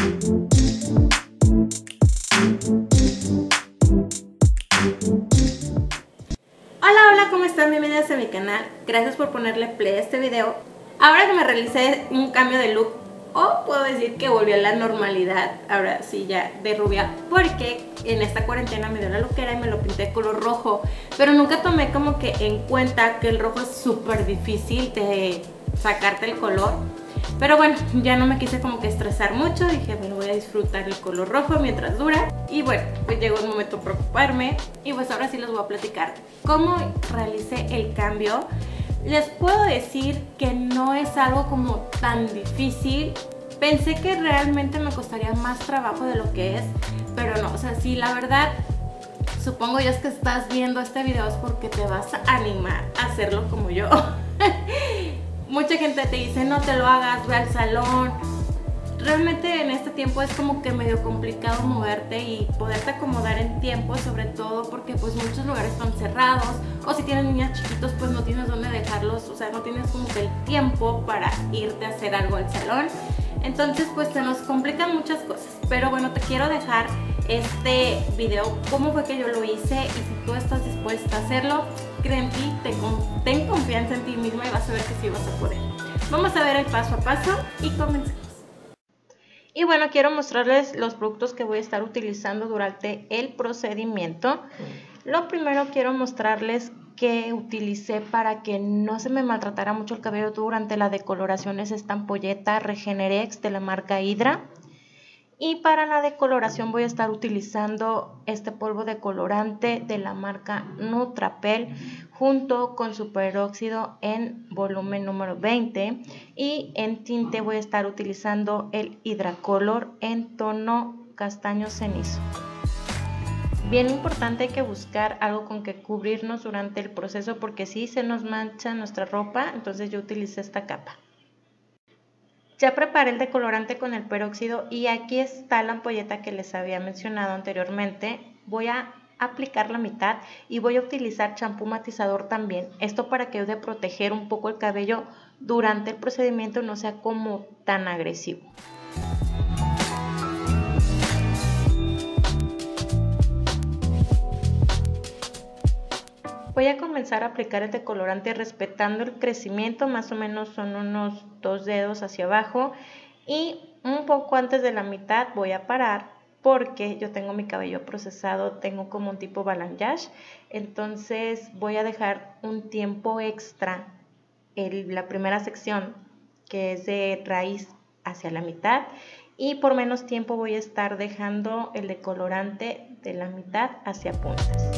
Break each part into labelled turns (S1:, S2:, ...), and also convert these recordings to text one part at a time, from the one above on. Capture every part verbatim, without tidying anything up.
S1: Hola, hola, ¿cómo están? Bienvenidos a mi canal. Gracias por ponerle play a este video. Ahora que me realicé un cambio de look, o puedo decir que volví a la normalidad, ahora sí ya de rubia, porque en esta cuarentena me dio la loquera y me lo pinté de color rojo, pero nunca tomé como que en cuenta que el rojo es súper difícil de sacarte el color. Pero bueno, ya no me quise como que estresar mucho, dije bueno, voy a disfrutar el color rojo mientras dura. Y bueno, pues llegó el momento de preocuparme y pues ahora sí les voy a platicar cómo realicé el cambio. Les puedo decir que no es algo como tan difícil. Pensé que realmente me costaría más trabajo de lo que es, pero no, o sea, sí, la verdad, supongo yo es que estás viendo este video es porque te vas a animar a hacerlo como yo. Mucha gente te dice no te lo hagas, ve al salón. Realmente en este tiempo es como que medio complicado moverte y poderte acomodar en tiempo, sobre todo porque pues muchos lugares están cerrados, o si tienes niños chiquitos pues no tienes dónde dejarlos, o sea, no tienes como que el tiempo para irte a hacer algo al salón. Entonces pues se nos complican muchas cosas, pero bueno, te quiero dejar este video, cómo fue que yo lo hice, y si tú estás dispuesta a hacerlo, cree en ti, te, ten confianza en ti misma y vas a ver que sí vas a poder. Vamos a ver el paso a paso y comencemos. Y bueno, quiero mostrarles los productos que voy a estar utilizando durante el procedimiento. Lo primero quiero mostrarles que utilicé para que no se me maltratara mucho el cabello durante la decoloración es esta ampolleta Regenerex de la marca Hydra. Y para la decoloración voy a estar utilizando este polvo decolorante de la marca Nutrapel junto con su peróxido en volumen número veinte, y en tinte voy a estar utilizando el Hidracolor en tono castaño cenizo. Bien importante, hay que buscar algo con que cubrirnos durante el proceso porque si se nos mancha nuestra ropa, entonces yo utilicé esta capa. Ya preparé el decolorante con el peróxido y aquí está la ampolleta que les había mencionado anteriormente. Voy a aplicar la mitad y voy a utilizar champú matizador también. Esto para que ayude a proteger un poco el cabello durante el procedimiento, no sea como tan agresivo. Voy a comenzar a aplicar el decolorante respetando el crecimiento, más o menos son unos dos dedos hacia abajo, y un poco antes de la mitad voy a parar porque yo tengo mi cabello procesado, tengo como un tipo balayage, entonces voy a dejar un tiempo extra en la primera sección que es de raíz hacia la mitad, y por menos tiempo voy a estar dejando el decolorante de la mitad hacia puntas.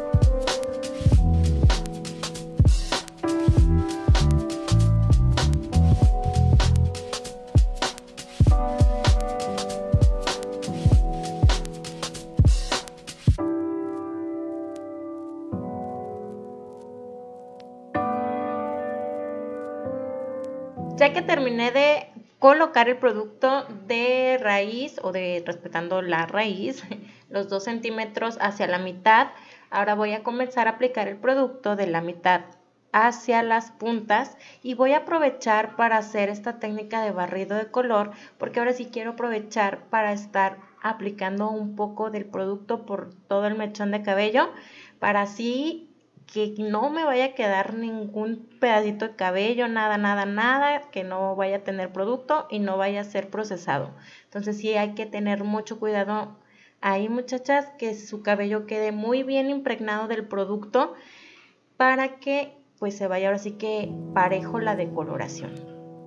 S1: Ya que terminé de colocar el producto de raíz o de respetando la raíz, los dos centímetros hacia la mitad, ahora voy a comenzar a aplicar el producto de la mitad hacia las puntas y voy a aprovechar para hacer esta técnica de barrido de color porque ahora sí quiero aprovechar para estar aplicando un poco del producto por todo el mechón de cabello para así que no me vaya a quedar ningún pedacito de cabello, nada, nada, nada, que no vaya a tener producto y no vaya a ser procesado. Entonces sí hay que tener mucho cuidado ahí, muchachas, que su cabello quede muy bien impregnado del producto para que pues se vaya ahora sí que parejo la decoloración.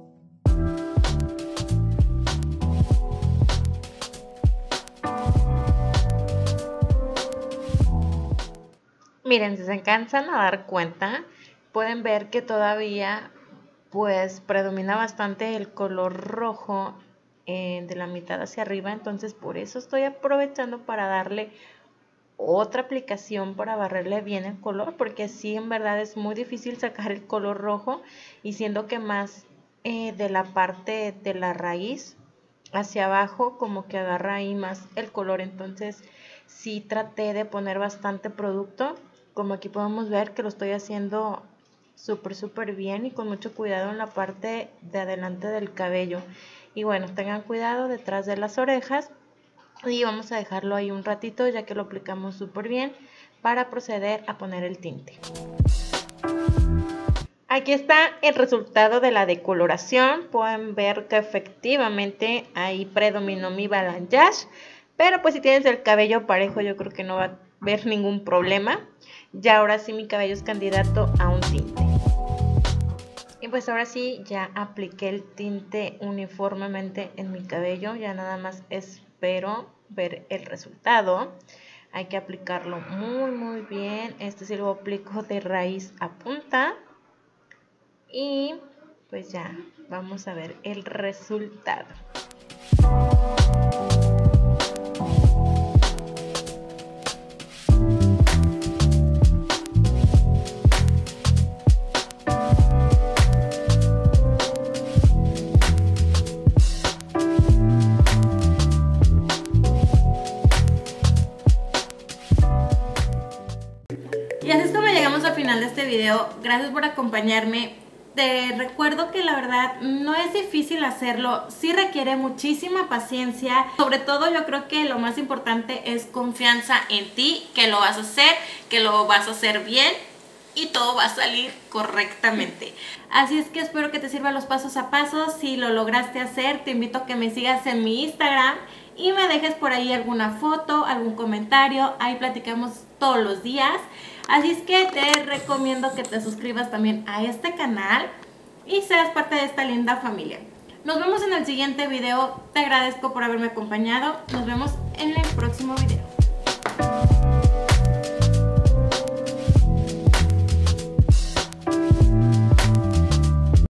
S1: Miren, si se alcanzan a dar cuenta, pueden ver que todavía pues predomina bastante el color rojo eh, de la mitad hacia arriba, entonces por eso estoy aprovechando para darle otra aplicación para barrerle bien el color, porque sí, en verdad es muy difícil sacar el color rojo, y siendo que más eh, de la parte de la raíz hacia abajo como que agarra ahí más el color, entonces sí traté de poner bastante producto, como aquí podemos ver que lo estoy haciendo súper súper bien y con mucho cuidado en la parte de adelante del cabello. Y bueno, tengan cuidado detrás de las orejas. Y vamos a dejarlo ahí un ratito ya que lo aplicamos súper bien para proceder a poner el tinte. Aquí está el resultado de la decoloración. Pueden ver que efectivamente ahí predominó mi balayage. Pero pues si tienes el cabello parejo yo creo que no va a haber ningún problema. Ya ahora sí mi cabello es candidato a un tinte. Y pues ahora sí ya apliqué el tinte uniformemente en mi cabello. Ya nada más espero ver el resultado. Hay que aplicarlo muy muy bien. Este sí lo aplico de raíz a punta. Y pues ya vamos a ver el resultado. Y así es como llegamos al final de este video. Gracias por acompañarme. Te recuerdo que la verdad no es difícil hacerlo, sí requiere muchísima paciencia. Sobre todo yo creo que lo más importante es confianza en ti, que lo vas a hacer, que lo vas a hacer bien y todo va a salir correctamente. Así es que espero que te sirvan los pasos a pasos. Si lo lograste hacer, te invito a que me sigas en mi Instagram y me dejes por ahí alguna foto, algún comentario. Ahí platicamos todos los días. Así es que te recomiendo que te suscribas también a este canal y seas parte de esta linda familia. Nos vemos en el siguiente video. Te agradezco por haberme acompañado. Nos vemos en el próximo video.